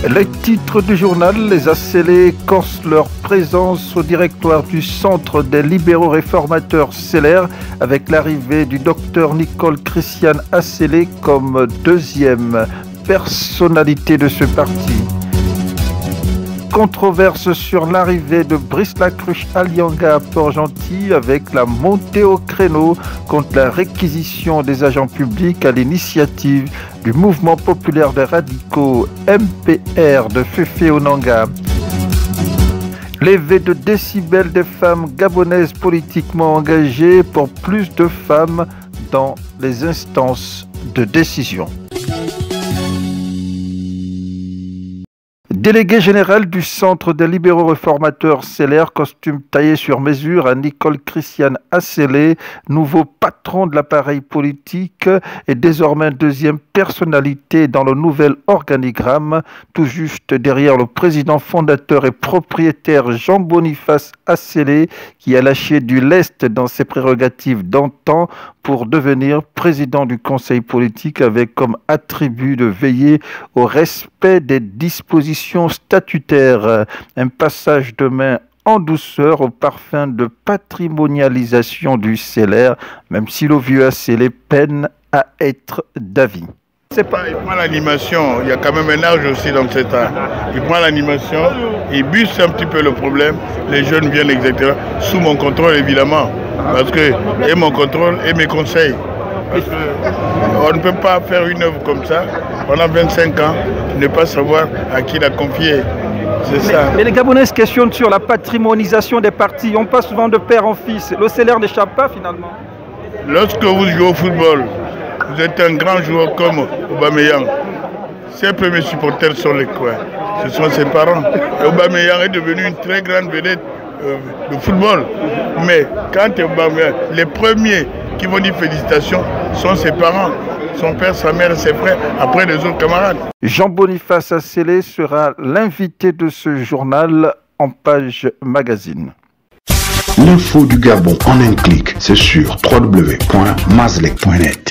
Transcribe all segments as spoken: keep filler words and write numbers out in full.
Les titres du journal, les Acélés corsent leur présence au directoire du Centre des libéraux réformateurs C L R avec l'arrivée du docteur Nicole Christiane Acélé comme deuxième personnalité de ce parti. Controverse sur l'arrivée de Brice Lacruche Alianga à Port-Gentil avec la montée au créneau contre la réquisition des agents publics à l'initiative du mouvement populaire des radicaux M P R de Féfé Onanga. Levée de décibels des femmes gabonaises politiquement engagées pour plus de femmes dans les instances de décision. Délégué général du Centre des libéraux réformateurs C L R, costume taillé sur mesure à Nicole Christiane Acélé, nouveau patron de l'appareil politique et désormais deuxième personnalité dans le nouvel organigramme, tout juste derrière le président fondateur et propriétaire Jean-Boniface Acélé, qui a lâché du lest dans ses prérogatives d'antan pour devenir président du conseil politique avec comme attribut de veiller au respect des dispositions statutaires. Un passage de main en douceur au parfum de patrimonialisation du C L R, même si le vieux Acélé peine à être d'avis. C'est pas, il prend l'animation, il y a quand même un âge aussi dans cet art. Il prend l'animation, il buse un petit peu le problème, les jeunes viennent exactement, sous mon contrôle évidemment, parce que, et mon contrôle et mes conseils. Parce qu'on ne peut pas faire une œuvre comme ça, pendant vingt-cinq ans, ne pas savoir à qui la confier. C'est ça. Mais les Gabonais se questionnent sur la patrimonialisation des partis. On passe souvent de père en fils. Le C L R n'échappe pas finalement. Lorsque vous jouez au football, vous êtes un grand joueur comme Aubameyang. Ses premiers supporters sont les quoi? Ce sont ses parents. Et Aubameyang est devenu une très grande vedette euh, de football. Mais quand Aubameyang, les premiers qui vont dire félicitations sont ses parents, son père, sa mère et ses frères, après les autres camarades. Jean-Boniface Acélé sera l'invité de ce journal en page magazine. L'info du Gabon en un clic, c'est sur w w w point mazlek point net.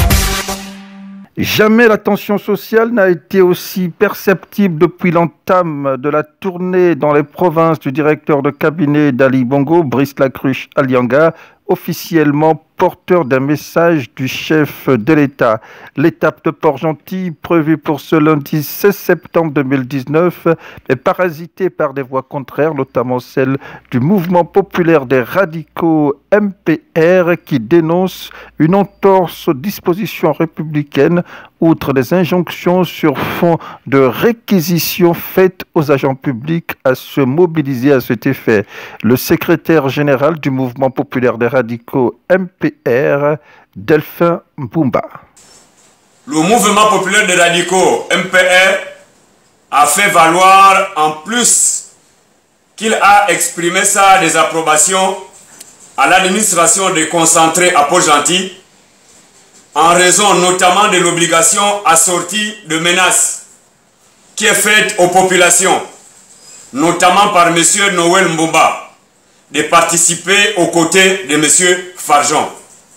Jamais la tension sociale n'a été aussi perceptible depuis l'entame de la tournée dans les provinces du directeur de cabinet d'Ali Bongo, Brice Lacruche Alianga, officiellement porteur d'un message du chef de l'État. L'étape de Port-Gentil, prévue pour ce lundi seize septembre deux mille dix-neuf, est parasitée par des voix contraires, notamment celle du mouvement populaire des radicaux M P R qui dénonce une entorse aux dispositions républicaines, outre des injonctions sur fond de réquisition faites aux agents publics à se mobiliser à cet effet. Le secrétaire général du mouvement populaire des radicaux M P R, Delphin Mbumba. Le mouvement populaire des radicaux M P R a fait valoir en plus qu'il a exprimé sa désapprobation à l'administration déconcentrée à Port-Gentil en raison notamment de l'obligation assortie de menaces qui est faite aux populations, notamment par M. Noël Mbumba, de participer aux côtés de M. Farjon.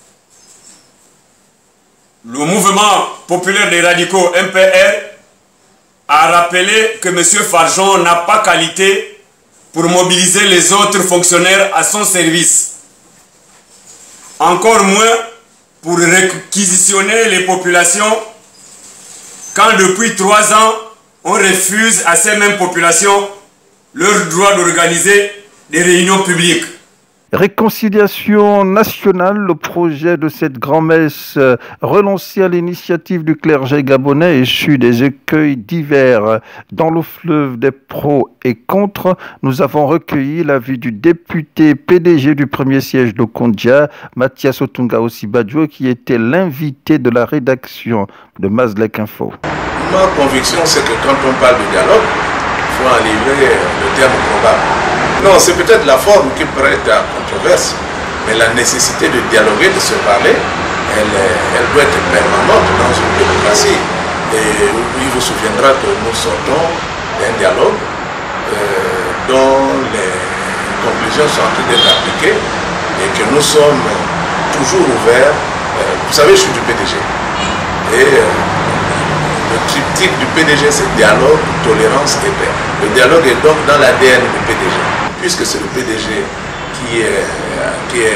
Le mouvement populaire des radicaux M P R a rappelé que M. Farjon n'a pas qualité pour mobiliser les autres fonctionnaires à son service. Encore moins pour réquisitionner les populations quand depuis trois ans, on refuse à ces mêmes populations leur droit d'organiser des réunions publiques. Réconciliation nationale, le projet de cette grand-messe relancé à l'initiative du clergé gabonais issu des écueils divers dans le fleuve des pros et contre. Nous avons recueilli l'avis du député P D G du premier siège de Kondia, Mathias Otunga Osibadjo, qui était l'invité de la rédaction de Mazlek Info. Ma conviction, c'est que quand on parle de dialogue, il faut enlever le terme probable. Non, c'est peut-être la forme qui prête à controverse, mais la nécessité de dialoguer, de se parler, elle, elle doit être permanente dans une démocratie. Et il vous souviendra que nous sortons d'un dialogue euh, dont les conclusions sont en train d'être appliquées et que nous sommes toujours ouverts. Euh, vous savez, je suis du P D G. Et euh, Le triptyque du P D G, c'est dialogue, tolérance et paix. Le dialogue est donc dans l'A D N du P D G. Puisque c'est le P D G qui est, qui est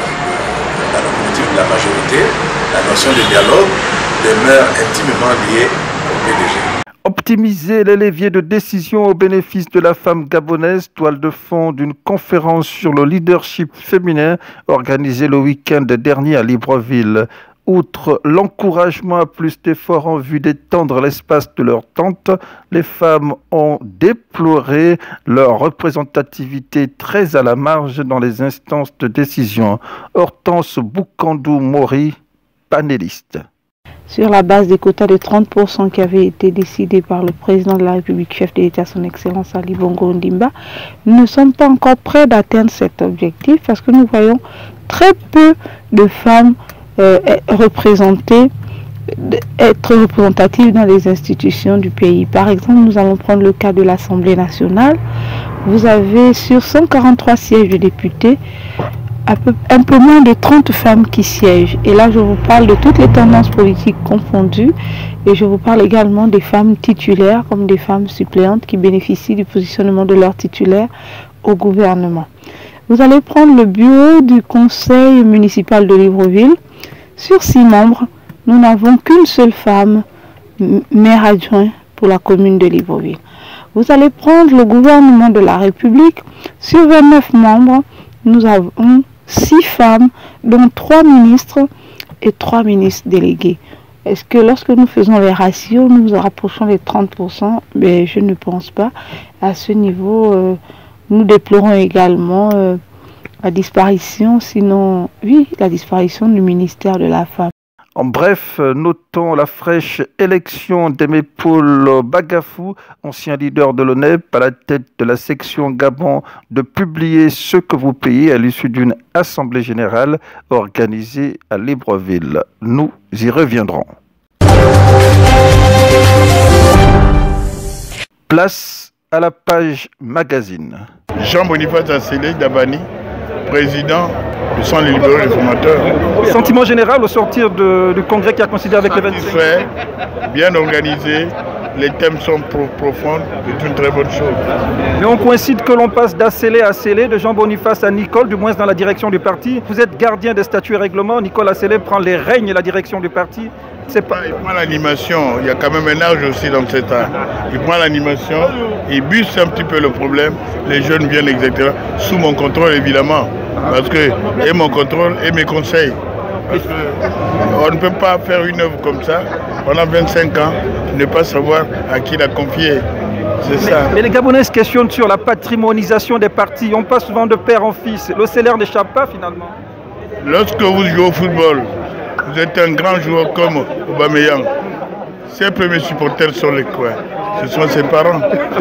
dans la politique de la majorité, la notion de dialogue demeure intimement liée au P D G. Optimiser les leviers de décision au bénéfice de la femme gabonaise, toile de fond d'une conférence sur le leadership féminin organisée le week-end dernier à Libreville. Outre l'encouragement à plus d'efforts en vue d'étendre l'espace de leur tente, les femmes ont déploré leur représentativité très à la marge dans les instances de décision. Hortense Boukandou-Mori, panéliste. Sur la base des quotas de trente pour cent qui avaient été décidés par le président de la République, chef de l'État, son Excellence Ali Bongo Ondimba, nous ne sommes pas encore prêts d'atteindre cet objectif parce que nous voyons très peu de femmes euh, représentées, être représentatives dans les institutions du pays. Par exemple, nous allons prendre le cas de l'Assemblée nationale. Vous avez sur cent quarante-trois sièges de députés, Un peu, un peu moins de trente femmes qui siègent. Et là, je vous parle de toutes les tendances politiques confondues. Et je vous parle également des femmes titulaires comme des femmes suppléantes qui bénéficient du positionnement de leur titulaire au gouvernement. Vous allez prendre le bureau du conseil municipal de Libreville. Sur six membres, nous n'avons qu'une seule femme, maire adjoint pour la commune de Libreville. Vous allez prendre le gouvernement de la République. Sur vingt-neuf membres, nous avons six femmes, dont trois ministres et trois ministres délégués. Est-ce que lorsque nous faisons les ratios, nous nous rapprochons des trente pour cent? Mais je ne pense pas. À ce niveau, euh, nous déplorons également euh, la disparition, sinon, oui, la disparition du ministère de la Femme. En bref, notons la fraîche élection d'Aimé Paul Bagafou, ancien leader de l'O N E P, à la tête de la section Gabon, de publier ce que vous payez à l'issue d'une assemblée générale organisée à Libreville. Nous y reviendrons. Place à la page magazine. Jean-Boniface Assélé Dabani, président du Centre libéral réformateur. Sentiment général au sortir de, du congrès qui a coïncidé avec le vingt-cinq. Fait, bien organisé, les thèmes sont pro profonds, c'est une très bonne chose. Mais on coïncide que l'on passe d'Assélé à Assélé, de Jean-Boniface à Nicole, du moins dans la direction du parti. Vous êtes gardien des statuts et règlements, Nicole Assélé prend les règnes et la direction du parti. C'est pas... Il prend l'animation, il y a quand même un âge aussi dans cet art. Il prend l'animation, il buse un petit peu le problème, les jeunes viennent, et cetera. Sous mon contrôle évidemment, parce que, et mon contrôle et mes conseils. Parce qu'on ne peut pas faire une œuvre comme ça pendant vingt-cinq ans, ne pas savoir à qui la confier. C'est ça. Mais, mais les Gabonais se questionnent sur la patrimonisation des partis. On passe souvent de père en fils. Le C L R n'échappe pas finalement. Lorsque vous jouez au football, vous êtes un grand joueur comme Aubameyang. Ses premiers supporters sont les quoi? Ce sont ses parents.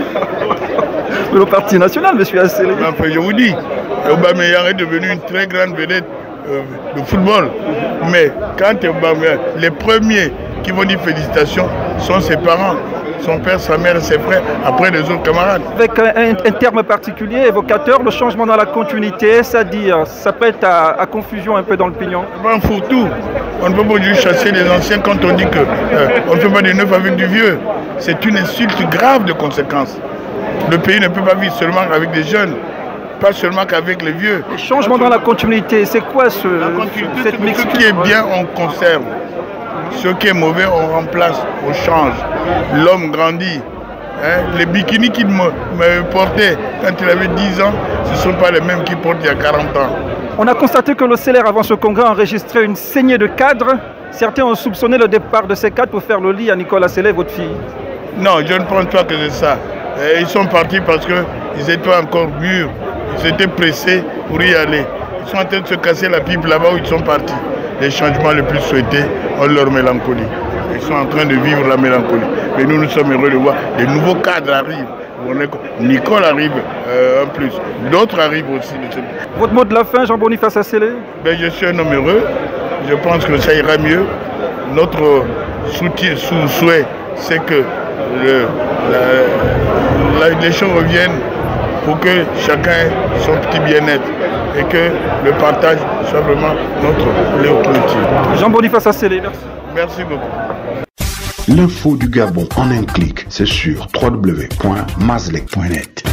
Le parti national, monsieur Assélé. Enfin, je vous dis, Aubameyang est devenu une très grande vedette euh, de football. Mais quand Aubameyang, les premiers qui vont dire félicitations sont ses parents, son père, sa mère et ses frères, après les autres camarades. Avec un, un, un terme particulier, évocateur, le changement dans la continuité, c'est-à-dire, ça prête à, à confusion un peu dans le pignon. Un fourre-tout. On ne peut pas juste chasser les anciens quand on dit qu'on euh, ne fait pas du neuf avec du vieux. C'est une insulte grave de conséquences. Le pays ne peut pas vivre seulement avec des jeunes, pas seulement qu'avec les vieux. Le changement dans la continuité, c'est quoi ce, cette mixture? Ce qui est bien, on conserve. Ce qui est mauvais, on remplace, on change. L'homme grandit. Hein? Les bikinis qu'il me portait quand il avait dix ans, ce ne sont pas les mêmes qu'il porte il y a quarante ans. On a constaté que le C L R, avant ce congrès, a enregistré une saignée de cadres. Certains ont soupçonné le départ de ces cadres pour faire le lit à Nicole Assélé, votre fille. Non, je ne pense pas que c'est ça. Ils sont partis parce qu'ils étaient encore mûrs. Ils étaient pressés pour y aller. Ils sont en train de se casser la pipe là-bas où ils sont partis. Les changements les plus souhaités ont leur mélancolie. Ils sont en train de vivre la mélancolie. Mais nous, nous sommes heureux de voir des nouveaux cadres arrivent. Nicole arrive euh, en plus. D'autres arrivent aussi. Votre mot de la fin, Jean-Boniface Assélé? Ben, je suis un homme heureux. Je pense que ça ira mieux. Notre soutien, sous souhait, c'est que le, la, la, les choses reviennent pour que chacun ait son petit bien-être et que le partage soit vraiment notre léopolitique. Jean-Boniface Assélé, merci. Merci beaucoup. L'info du Gabon en un clic, c'est sur w w w point mazlec point net.